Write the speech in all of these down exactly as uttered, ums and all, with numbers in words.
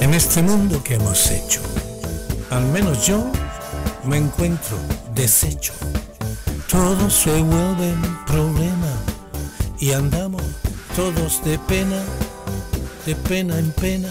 En este mundo que hemos hecho, al menos yo me encuentro deshecho. Todo se vuelve un problema y andamos todos de pena, de pena en pena.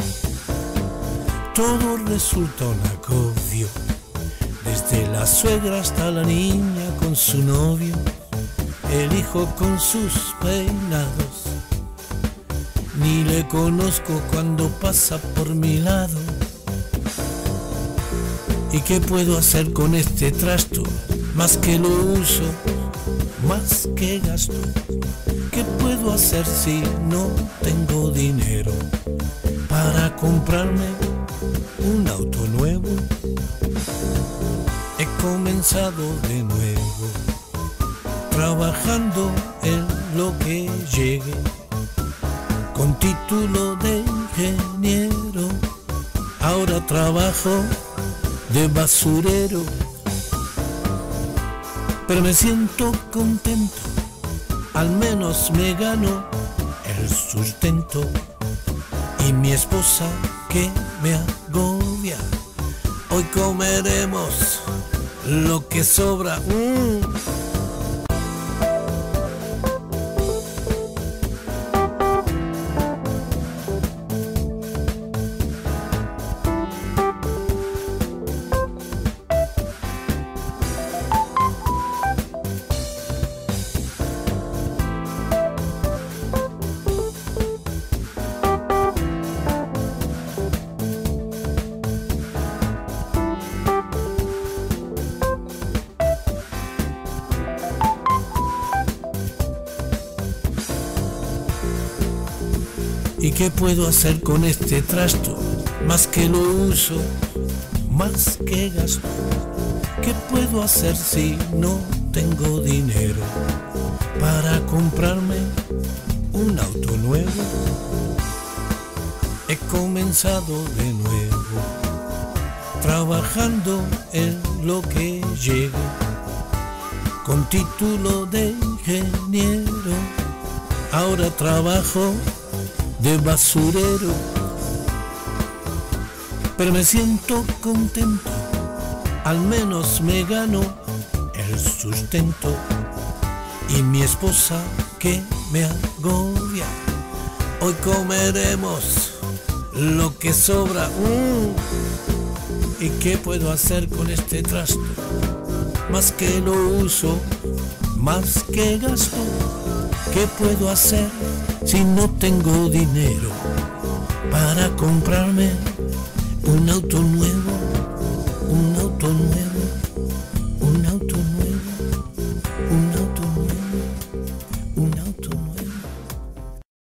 Todo resulta un agobio, desde la suegra hasta la niña con su novio, el hijo con sus peinados. Ni le conozco cuando pasa por mi lado. ¿Y qué puedo hacer con este trasto? Más que lo uso, más que gasto. ¿Qué puedo hacer si no tengo dinero para comprarme un auto nuevo? He comenzado de nuevo, trabajando en lo que llegue, con título de ingeniero. Ahora trabajo de basurero, pero me siento contento, al menos me gano el sustento. Y mi esposa que me agobia, hoy comeremos lo que sobra. mm. ¿Y qué puedo hacer con este trasto? Más que lo uso, más que gasto. ¿Qué puedo hacer si no tengo dinero para comprarme un auto nuevo? He comenzado de nuevo, trabajando en lo que llegue, con título de ingeniero. Ahora trabajo de basurero, pero me siento contento, al menos me gano el sustento. Y mi esposa que me agobia, hoy comeremos lo que sobra. mm. ¿Y qué puedo hacer con este trasto? Más que lo uso, más que gasto. ¿Qué puedo hacer si no tengo dinero para comprarme un auto nuevo?